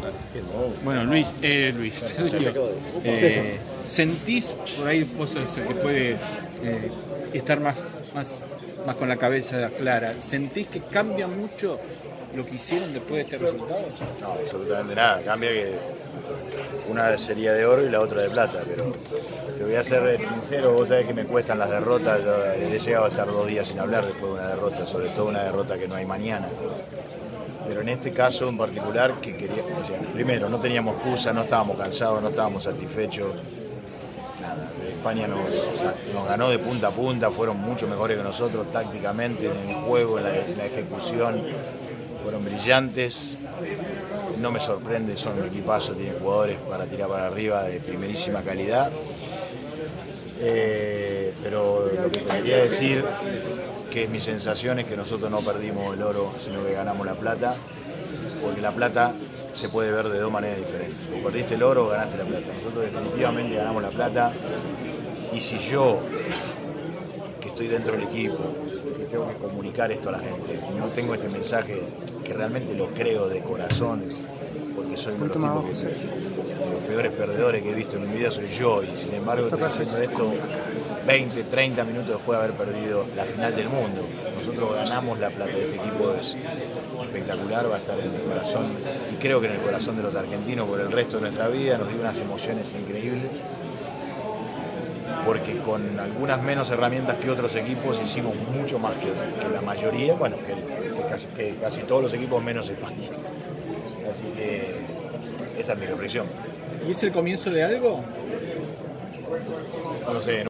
Bueno, Luis, Sergio, ¿sentís por ahí, vos sos el que puede estar más con la cabeza clara, ¿sentís que cambia mucho lo que hicieron después de este resultado? No, absolutamente nada. Cambia que una sería de oro y la otra de plata, pero te voy a ser sincero, vos sabés que me cuestan las derrotas. Yo he llegado a estar 2 días sin hablar después de una derrota, sobre todo una derrota que no hay mañana. Pero en este caso en particular, que quería, o sea, primero, no teníamos excusa, no estábamos cansados, no estábamos satisfechos. Nada, España nos ganó de punta a punta, fueron mucho mejores que nosotros tácticamente, en el juego, en la ejecución, fueron brillantes. No me sorprende, son un equipazo, tienen jugadores para tirar para arriba de primerísima calidad. Pero lo que quería decir, que mi sensación es que nosotros no perdimos el oro, sino que ganamos la plata, porque la plata se puede ver de 2 maneras diferentes. O perdiste el oro o ganaste la plata. Nosotros definitivamente ganamos la plata, y si yo, que estoy dentro del equipo, que tengo que comunicar esto a la gente, y no tengo este mensaje que realmente lo creo de corazón, porque soy uno de los tipos que los peores perdedores que he visto en mi vida soy yo, y sin embargo estoy haciendo esto 20, 30 minutos después de haber perdido la final del mundo. Nosotros ganamos la plata, este equipo es espectacular, va a estar en el corazón, y creo que en el corazón de los argentinos por el resto de nuestra vida. Nos dio unas emociones increíbles, porque con algunas menos herramientas que otros equipos hicimos mucho más que la mayoría, bueno, que casi todos los equipos menos España. Así que esa es mi reflexión. ¿Y es el comienzo de algo? No sé.